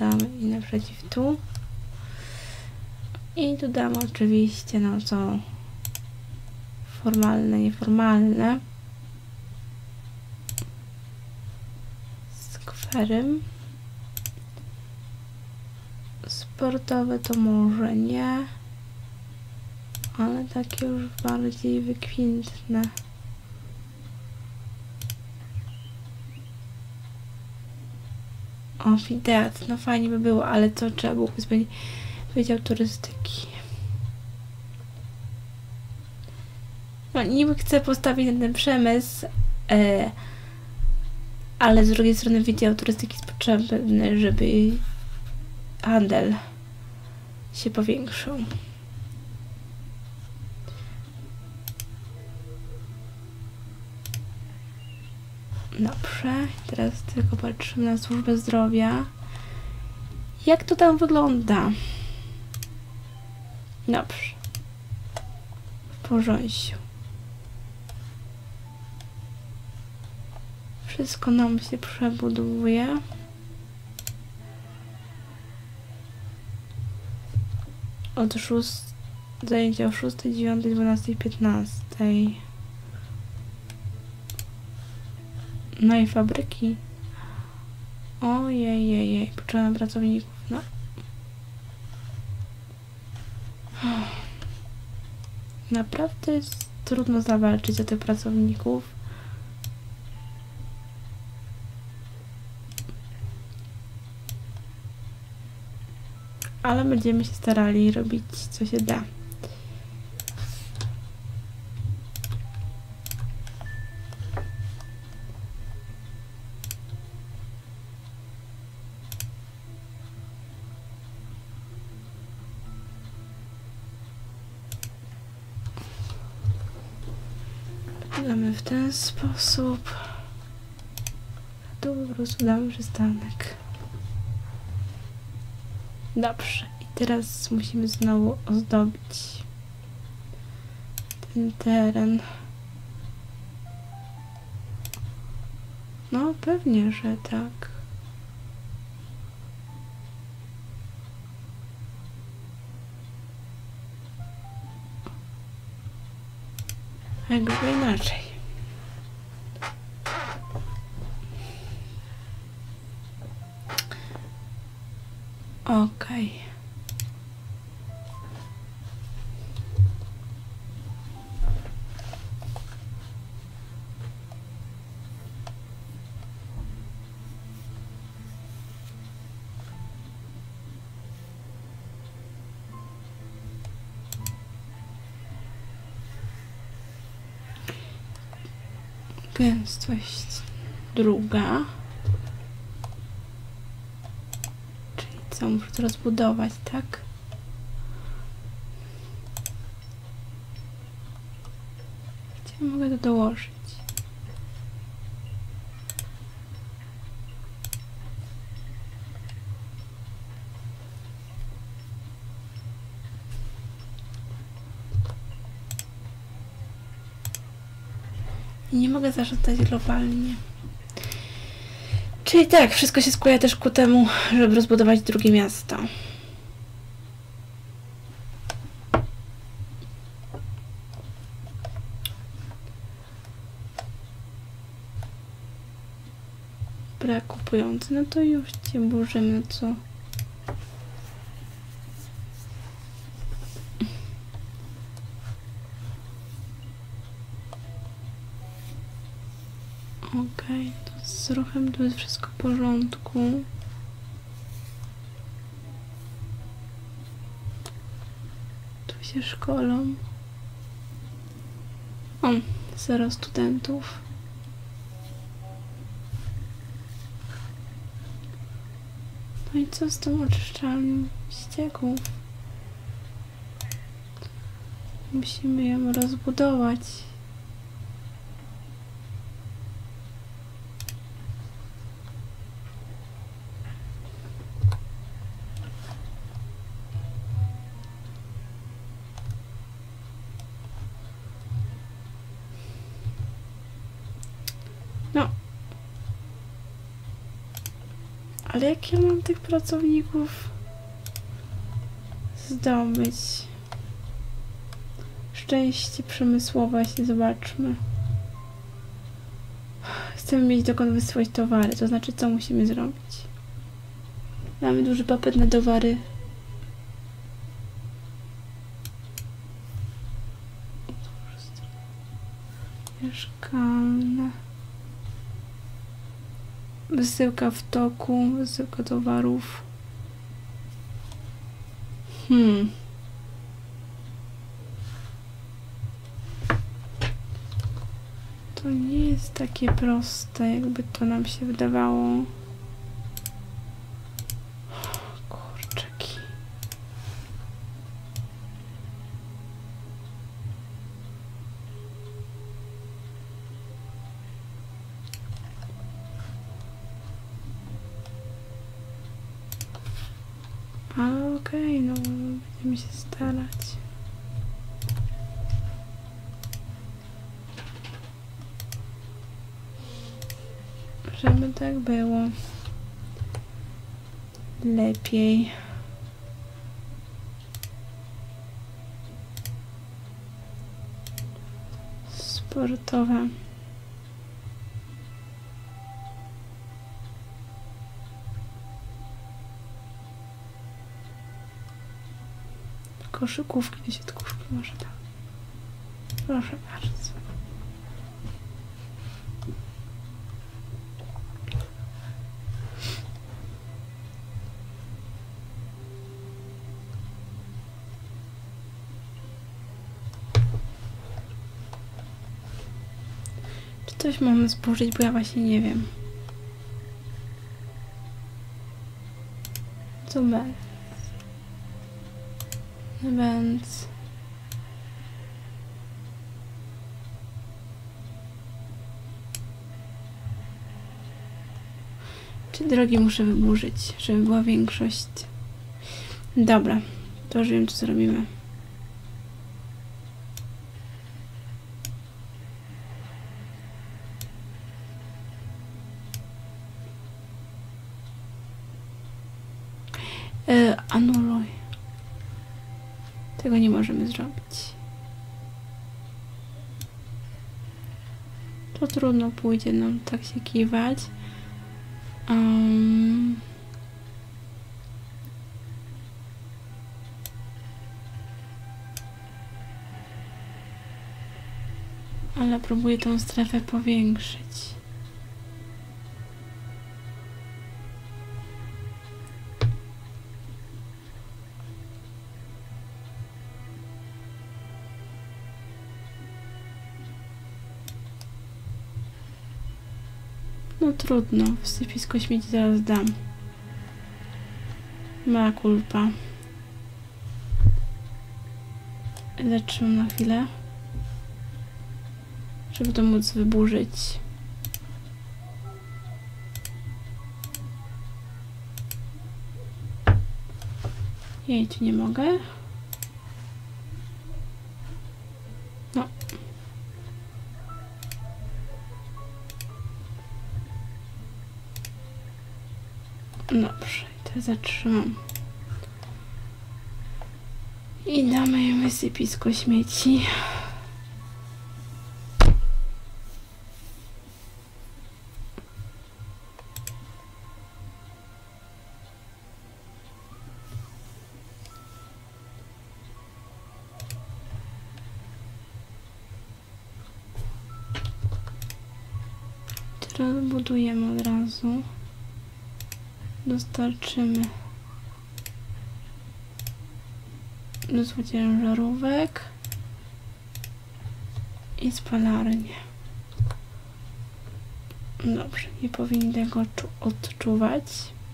damy i naprzeciw tu. I tu damy oczywiście, no co formalne, nieformalne. Skwerem. Sportowe to może nie, ale takie już bardziej wykwintne. O, Fideat, no fajnie by było, ale to trzeba było zmienić Wydział Turystyki. No, niby chcę postawić na ten przemysł, ale z drugiej strony Wydział Turystyki jest potrzebny, żeby handel się powiększył. Dobrze, teraz tylko patrzymy na służbę zdrowia. Jak to tam wygląda? Dobrze. W porządku. Wszystko nam się przebudowuje. Od zajęcia o 6, 9, 12, 15. No i fabryki. Ojej, potrzebujemy pracowników. No. Naprawdę jest trudno zawalczyć o tych pracowników. Ale będziemy się starali robić co się da. Damy w ten sposób. Tu po prostu damy przystanek. Dobrze. I teraz musimy znowu ozdobić ten teren. No pewnie, że tak. Jakby inaczej. Okej. Gęstość druga. Czyli co, muszę to rozbudować, tak? Gdzie mogę to dołożyć? I nie mogę zarządzać globalnie. Czyli tak, wszystko się skłania też ku temu, żeby rozbudować drugie miasto. Brak kupujący, no to już cię burzymy, co? Okej, to z ruchem tu jest wszystko w porządku. Tu się szkolą. O, 0 studentów. No i co z tym oczyszczalnią ścieków? Musimy ją rozbudować. Ale jak ja mam tych pracowników zdobyć? Szczęście przemysłowe, się zobaczmy. Chcemy mieć dokąd wysyłać towary, to znaczy co musimy zrobić? Mamy duży popyt na towary. Mieszkalne. Wysyłka w toku, wysyłka towarów. To nie jest takie proste, jakby to nam się wydawało. Kurczaki. Ale okej, no będziemy się starać. Żeby tak było lepiej. Sportowe. Koszykówki do siatkówki może tak. Proszę bardzo. Czy coś mamy zburzyć, bo ja właśnie nie wiem. Co będzie? Więc... Czy drogi muszę wyburzyć, żeby była większość? Dobra, to już wiem, co zrobimy. Anuluj. Tego nie możemy zrobić. To trudno pójdzie nam tak się kiwać. Ale próbuję tą strefę powiększyć. No trudno, wysypisko śmieci zaraz dam. Mea culpa. Zatrzymam na chwilę, żeby to móc wyburzyć. Jej, tu nie mogę. No. Dobrze, to zatrzymam. I damy im wysypisko śmieci. Teraz budujemy od razu. Dostarczymy mnóstwo ciężarówek i spalarnię. Dobrze, nie powinni tego odczuwać.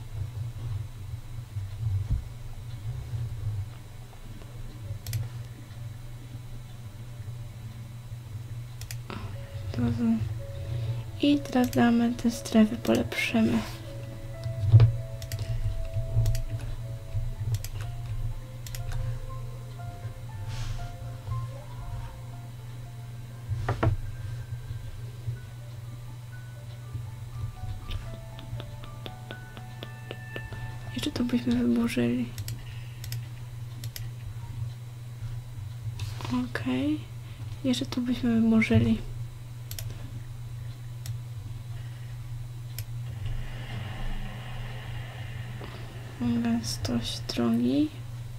I teraz damy te strefy, polepszymy. Jeszcze to byśmy wyburzyli. Okej. Jeszcze tu byśmy wyburzyli. Gęstość drogi.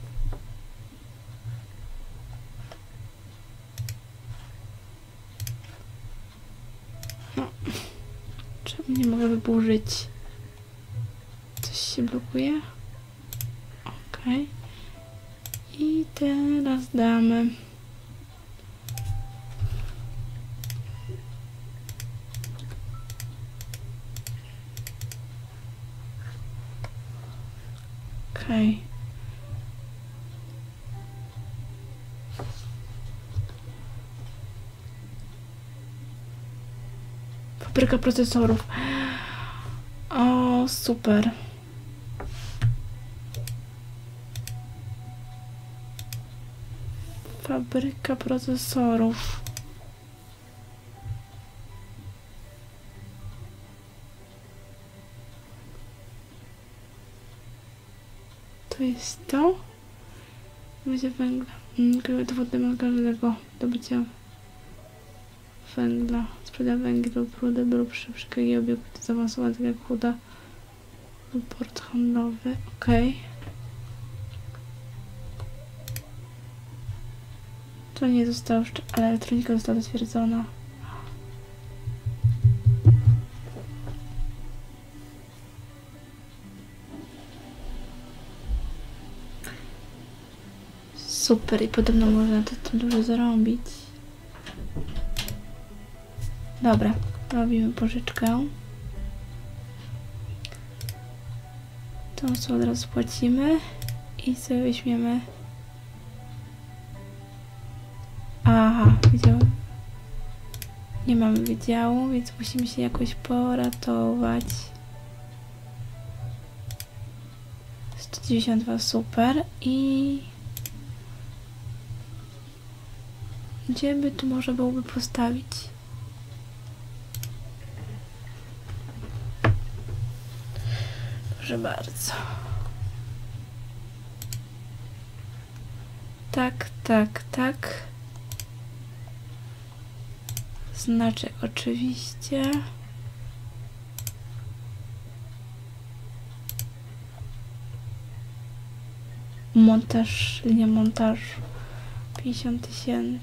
No. Czemu nie mogę wyburzyć? Coś się blokuje? Okej. I teraz damy. Okej. Fabryka procesorów. O, super. Fabryka procesorów. To jest to. Będzie węgla. Dowodem każdego dobycia węgla. Sprzeda węgiel lub rudę lub przy obiektu zaawansowany, tak jak chuda lub port handlowy. Okej. To nie zostało jeszcze, ale elektronika została zatwierdzona. Super, i podobno można tym dużo zarobić. Dobra, robimy pożyczkę. To co od razu płacimy i sobie weźmiemy. Aha, wydział. Nie mamy wydziału, więc musimy się jakoś poratować. 192, super. I gdzie by tu można byłoby postawić? Proszę bardzo. Tak, tak, tak. Znaczek oczywiście. Montaż, linia montażu. 50 000.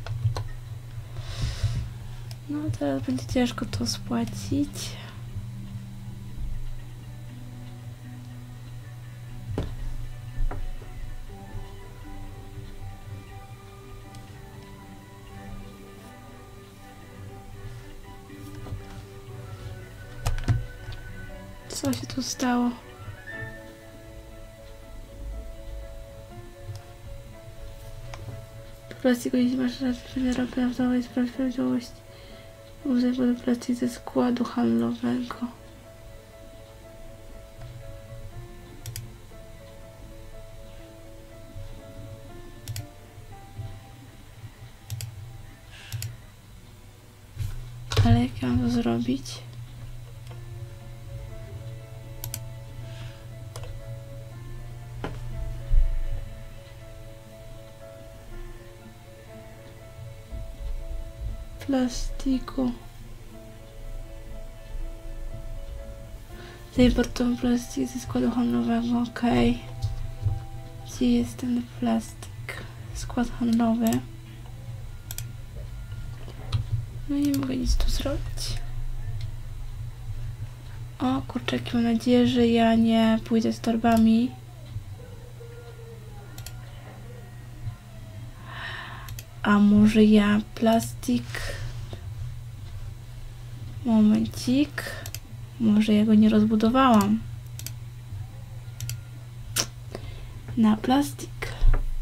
No teraz będzie ciężko to spłacić. Co się tu stało? Plastik, jeśli masz rację, prawidłowa jest prawidłowość. Użyj do plastik ze składu handlowego. Ale jak ja mam to zrobić? Plastiku. Zaimportowałem plastik ze składu handlowego, okej. Gdzie jest ten plastik? Skład handlowy. No nie mogę nic tu zrobić. O kurczaki, mam nadzieję, że ja nie pójdę z torbami. A może ja plastik? Momencik. Może ja go nie rozbudowałam. Na plastik.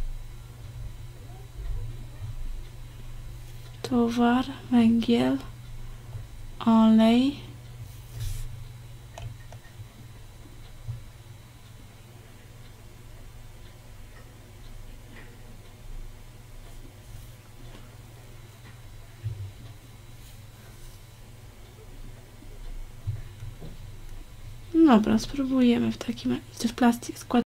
Towar, węgiel, olej. Dobra, spróbujemy w takim razie. To jest plastik, skład